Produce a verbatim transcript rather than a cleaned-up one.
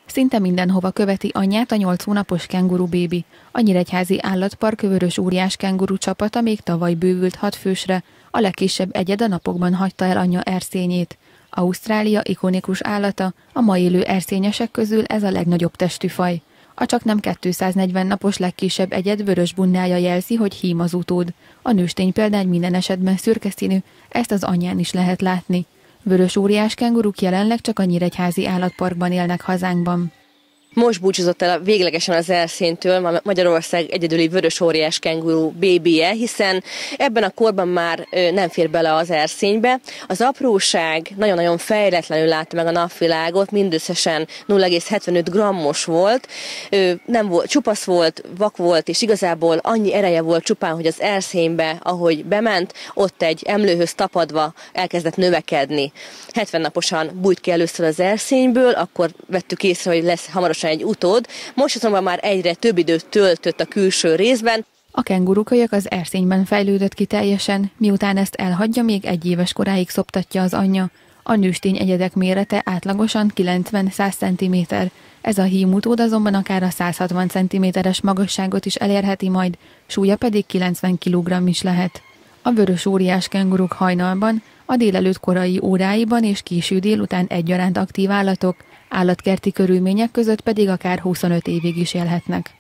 Szinte mindenhova követi anyját a nyolc hónapos kenguru bébi. A Nyíregyházi Állatpark vörös óriás kenguru csapata még tavaly bővült hat fősre, a legkisebb egyed a napokban hagyta el anyja erszényét. Ausztrália ikonikus állata, a ma élő erszényesek közül ez a legnagyobb testű faj. A csaknem kétszáznegyven napos legkisebb egyed vörös bundája jelzi, hogy hím az utód. A nőstény példány minden esetben szürke színű, ezt az anyján is lehet látni. Vörös óriás kenguruk jelenleg csak a Nyíregyházi Állatparkban élnek hazánkban. Most búcsúzott el véglegesen az erszénytől Magyarország egyedüli vörös óriás kenguru bébije, hiszen ebben a korban már nem fér bele az erszénybe. Az apróság nagyon-nagyon fejletlenül látta meg a napvilágot, mindösszesen nulla egész hetvenöt grammos volt, nem volt, csupasz volt, vak volt, és igazából annyi ereje volt csupán, hogy az erszénybe, ahogy bement, ott egy emlőhöz tapadva elkezdett növekedni. hetven naposan bújt ki először az erszényből, akkor vettük észre, hogy lesz hamarosan egy utód, most azonban már egyre több időt töltött a külső részben. A kengurukölyök az erszényben fejlődött ki teljesen, miután ezt elhagyja, még egy éves koráig szoptatja az anyja. A nőstény egyedek mérete átlagosan kilencven-száz centiméter. Ez a hím utód azonban akár a száz hatvan centiméteres magasságot is elérheti majd, súlya pedig kilencven kilogramm is lehet. A vörös óriás kenguruk hajnalban, a délelőtt korai óráiban és késő délután egyaránt aktív állatok, állatkerti körülmények között pedig akár huszonöt évig is élhetnek.